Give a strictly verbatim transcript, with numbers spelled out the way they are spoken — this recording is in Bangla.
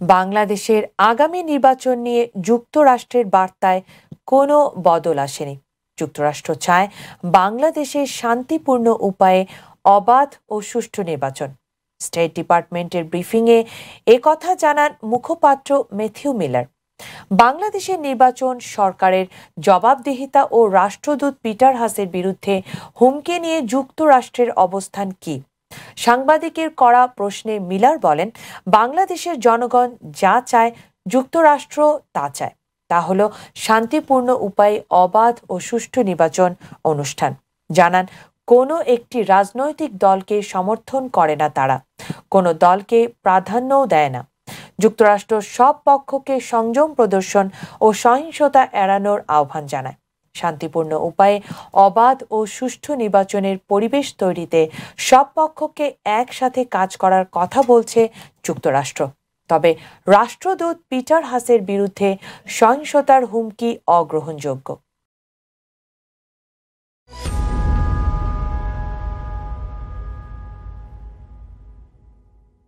বাংলাদেশের আগামী নির্বাচন নিয়ে যুক্তরাষ্ট্রের বার্তায় কোনো বদল আসেনি। যুক্তরাষ্ট্র চায় বাংলাদেশের শান্তিপূর্ণ উপায়ে অবাধ ও সুষ্ঠু নির্বাচন। স্টেট ডিপার্টমেন্টের ব্রিফিংয়ে একথা জানান মুখপাত্র ম্যাথিউ মিলার। বাংলাদেশের নির্বাচন সরকারের জবাবদিহিতা ও রাষ্ট্রদূত পিটার হাসের বিরুদ্ধে হুমকি নিয়ে যুক্তরাষ্ট্রের অবস্থান কি? সাংবাদিকের করা প্রশ্নে মিলার বলেন, বাংলাদেশের জনগণ যা চায় যুক্তরাষ্ট্র তা চায়, তা হলো শান্তিপূর্ণ উপায়ে অবাধ ও সুষ্ঠু নির্বাচন অনুষ্ঠান। জানান, কোনো একটি রাজনৈতিক দলকে সমর্থন করে না তারা, কোনো দলকে প্রাধান্যও দেয় না। যুক্তরাষ্ট্র সব পক্ষকে সংযম প্রদর্শন ও সহিংসতা এড়ানোর আহ্বান জানায়। শান্তিপূর্ণ উপায়ে অবাধ ও সুষ্ঠু নির্বাচনের পরিবেশ তৈরিতে সব পক্ষকে একসাথে কাজ করার কথা বলছে যুক্তরাষ্ট্র। তবে রাষ্ট্রদূত পিটার হাসের বিরুদ্ধে সহিংসতার হুমকি অগ্রহণযোগ্য।